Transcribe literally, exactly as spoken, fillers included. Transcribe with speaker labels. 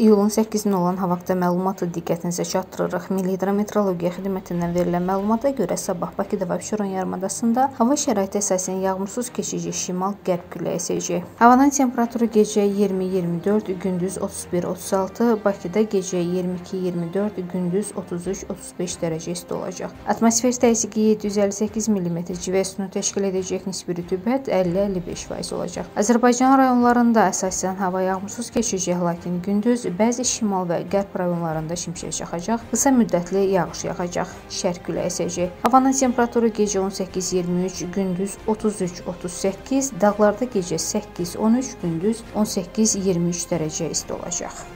Speaker 1: iyulun səkkizində olan hava haqqında məlumatı diqqətinizə çatdırırıq. Milli Hidrometeorologiya Xidmətindən verilən məlumata görə sabah Bakıda və Abşeron yarımadasında hava şəraiti əsasən yağmursuz keçici şimal-qərb küləyi əsəcək. Havanın temperaturu gecə iyirmi iyirmi dörd, gündüz otuz bir otuz altı, Bakıda gecə iyirmi iki iyirmi dörd, gündüz otuz üç otuz beş dərəcə isti olacaq. Atmosfer təzyiqi yeddi yüz əlli səkkiz millimetr civə sütunu təşkil edəcək, nisbi rütubət əlli əlli beş faiz olacaq. Azərbaycan rayonlarında əsasən hava yağmursuz keçəcək, lakin gündüz bəzi şimal və qərb rayonlarında şimşək çaxacaq, qısa müddətli yağış yağacaq, şərq küləyi əsəcək. Havanın temperaturu gecə on səkkiz iyirmi üç, gündüz otuz üç otuz səkkiz, dağlarda gecə səkkiz on üç, gündüz on səkkiz iyirmi üç dərəcə isti olacaq.